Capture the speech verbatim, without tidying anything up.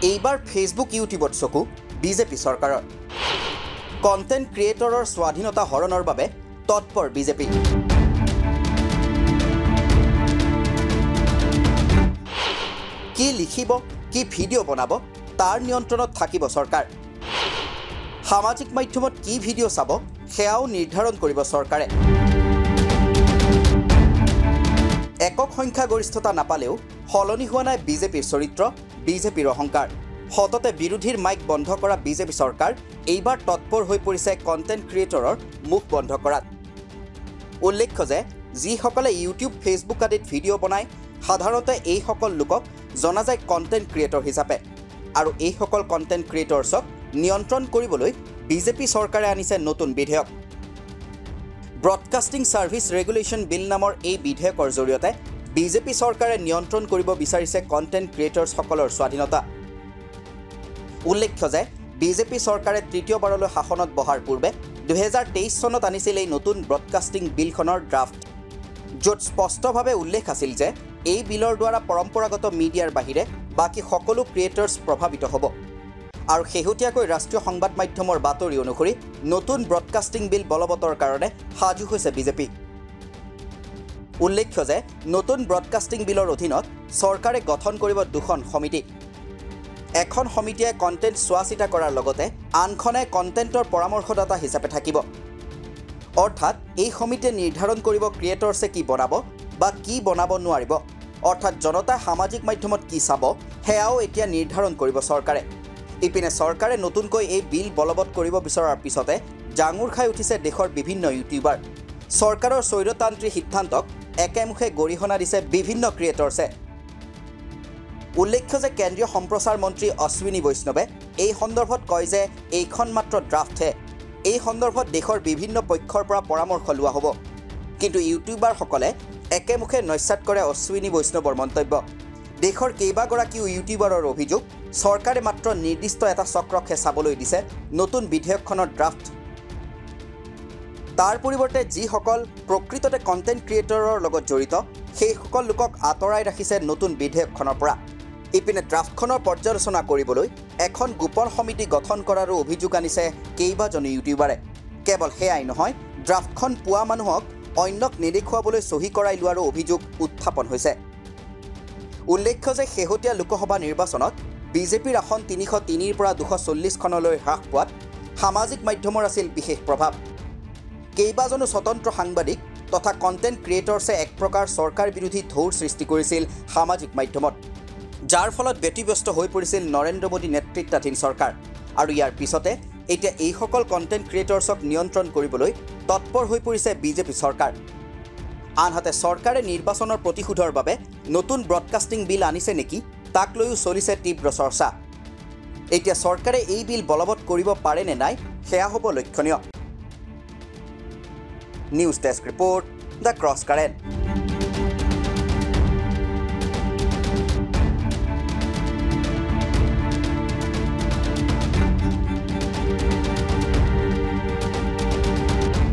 এইবাৰ ফেসবুক ইউটিউবত চকু বিজেপি চৰকাৰৰ কন্টেন্ট ক্ৰিয়েটৰৰ স্বাধীনতা হৰণৰ বাবে তৎপৰ বিজেপি কি লিখিব কি ভিডিও বনাব তাৰ নিয়ন্ত্ৰণত থাকিব চৰকাৰ সামাজিক মাধ্যমত কি ভিডিও চাব সেয়াও নিৰ্ধাৰণ কৰিব চৰকাৰে একক সংখ্যা গৰিষ্ঠতা নাপালেও হলনি হোৱা নাই বিজেপিৰ চৰিত্ৰ বিজেপিৰ অহংকাৰ হততে বিৰোধীৰ মাইক বন্ধ কৰা বিজেপি চৰকাৰ এইবাৰ তৎপৰ হৈ পৰিছে কন্টেন্ট ক্ৰিয়েটৰৰ মুখ বন্ধ কৰাত উল্লেখ্য যে যিসকলে ইউটিউব ফেসবুক আদিত ভিডিও বনায় সাধাৰণতে এই সকল লোকক জনা যায় কন্টেন্ট ক্ৰিয়েটৰ হিচাপে আৰু এই সকল কন্টেন্ট ক্ৰিয়েটৰছক নিয়ন্ত্ৰণ কৰিবলৈ বিজেপি চৰকাৰে আনিছে নতুন বিধেয়ক ব্ৰডকাষ্টিং সাৰ্ভিস ৰেগুলেশন বিল নামৰ এই বিধেয়কৰ জৰিয়তে বিজেপি চৰকাৰে নিয়ন্ত্ৰণ কৰিব বিচাৰিছে কন্টেন্ট ক্ৰিয়েটৰছ সকলৰ স্বাধীনতা উল্লেখ্য যে বিজেপি চৰকাৰে তৃতীয়বাৰলৈ শাসনত বহাৰ পূৰ্বে দুই হাজাৰ তেইছ চনত আনিছিল এই নতুন ব্ৰডকাষ্টিং বিলখনৰ ড্ৰাফট য'ত স্পষ্টভাৱে উল্লেখ আছিল যে এই বিলৰ দ্বাৰা পৰম্পৰাগত মিডিয়াৰ বাহিৰে বাকি সকলো ক্ৰিয়েটৰছ প্ৰভাৱিত হ'ব আৰু শেহতীয়াকৈ ৰাষ্ট্ৰীয় সংবাদ মাধ্যমৰ বাতৰি অনুসৰি নতুন ব্ৰডকাষ্টিং বিল বলবতৰ কাৰণে সাজু হৈছে বিজেপি উল্লেখ্য যে নতুন ব্ৰডকাষ্টিং বিলৰ অধীনত চৰকাৰে গঠন কৰিব দুখন সমিতি এখন সমিতিয়ে কন্টেন্ট চোৱাচিতা কৰাৰ লগতে আনখনে কন্টেন্টৰ পৰামৰ্শদাতা হিচাপে থাকিব অৰ্থাৎ এই সমিতিয়ে নিৰ্ধাৰণ কৰিব ক্ৰিয়েটৰছে কি বনাব বা কি বনাব নোৱাৰিব অৰ্থাৎ জনতাই সামাজিক মাধ্যমত কি চাব হেয়াও এতিয়া নিৰ্ধাৰণ কৰিব চৰকাৰে ইপিনে চৰকাৰে নতুনকৈ এই বিল বলবৎ কৰিব বিচৰাৰ পিছতে জাঙুৰ খাই উঠিছে দেশৰ বিভিন্ন ইউটিউবাৰ চৰকাৰৰ স্বৈৰতান্ত্ৰিক সিদ্ধান্তক একেমুখে গৰিহণা দিছে বিভিন্ন ক্ৰিয়েটৰছে উল্লেখ্য যে কেন্দ্ৰীয় সম্প্ৰচাৰ মন্ত্ৰী অশ্বিনী বৈষ্ণৱে এই সন্দৰ্ভত কয় যে এইখন মাত্ৰ ড্ৰাফটহে এই সন্দৰ্ভত দেশৰ বিভিন্ন পক্ষৰ পৰা পৰামৰ্শ লোৱা হ'ব কিন্তু ইউটিউবাৰসকলে একেমুখে নস্যাৎ কৰে অশ্বিনী বৈষ্ণৱৰ মন্তব্য দেশৰ কেইবাগৰাকী ইউটিউবাৰৰ অভিযোগ চৰকাৰে মাত্ৰ নিৰ্দিষ্ট এটা চক্ৰকহে চাবলৈ দিছে নতুন বিধেয়কখনৰ ড্ৰাফট তাৰ পৰিৱৰ্তে যিসকল প্ৰকৃততে কন্টেন্ট ক্ৰিয়েটৰৰ লগত জড়িত সেই সকল লোকক আঁতৰাই ৰাখিছে নতুন বিধেয়কখনৰ পৰা ইপিনে ড্ৰাফটখনৰ পৰ্যালোচনা কৰিবলৈ এখন গোপন সমিতি গঠন কৰাৰো অভিযোগ আনিছে কেইবাজন ইউটিউবাৰে কেৱল সেয়াই নহয় ড্ৰাফটখন পোৱা মানুহক অন্যক নেদেখুৱাবলৈ সহি কৰাই লোৱাৰো অভিযোগ উত্থাপন হৈছে উল্লেখ্য যে শেহতীয়া লোকসভা নিৰ্বাচনত বিজেপিৰ আসন তিনিশ তিনিৰ পৰা দুশ চল্লিছ খনলৈ হ্ৰাস পোৱাত সামাজিক মাধ্যমৰ আছিল বিশেষ প্ৰভাৱ কেইবাজনো স্বতন্ত্ৰ সাংবাদিক তথা কন্টেন্ট ক্ৰিয়েটৰছে এক প্ৰকাৰ চৰকাৰ বিৰোধী ঢৌৰ সৃষ্টি কৰিছিল সামাজিক মাধ্যমত যাৰ ফলত ব্যতিব্যস্ত হৈ পৰিছিল নৰেন্দ্ৰ মোদী নেতৃত্বাধীন চৰকাৰ আৰু ইয়াৰ পিছতে এতিয়া এই সকল কন্টেন্ট ক্ৰিয়েটৰছক নিয়ন্ত্ৰণ কৰিবলৈ তৎপৰ হৈ পৰিছে বিজেপি চৰকাৰ আনহাতে চৰকাৰে নিৰ্বাচনৰ প্ৰতিশোধৰ বাবে নতুন ব্ৰডকাষ্টিং বিল আনিছে নেকি তাক লৈও চলিছে তীব্ৰ চৰ্চা এতিয়া চৰকাৰে এই বিল বলবৎ কৰিব পাৰে নে নাই সেয়া হ'ব লক্ষণীয় news desk report the cross current